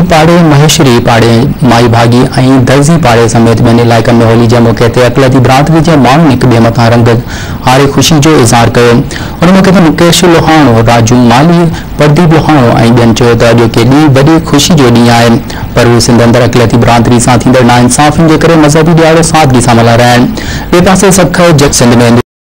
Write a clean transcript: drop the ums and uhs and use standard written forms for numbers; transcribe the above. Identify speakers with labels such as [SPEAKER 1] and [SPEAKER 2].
[SPEAKER 1] पाड़े, महेश्वरी पाड़े, माई भागी ऐं दर्जी पाड़े समेत ॿियनि इलाइक़नि में होली जे मौक़े ते अकलती बिरादरी जे माण्हुनि हिक ॿिए मथां रंग हारे ख़ुशी जो इज़हार कयो। उन मौक़े ते मुकेश लोहाणो, राजू माली, प्रदीप लोहाणो ऐं ॿियनि चयो त अॼोके ॾींहुं वॾी ख़ुशी जो ॾींहुं आहे, पर उहे सिंध अंदरि अकलती बिरादरी सां थींदड़ नाइंसाफ़ियुनि जे करे मज़हबी ॾियारो सादगी सां मल्हाए रहिया आहिनि। ॿिए पासे सख सिंध में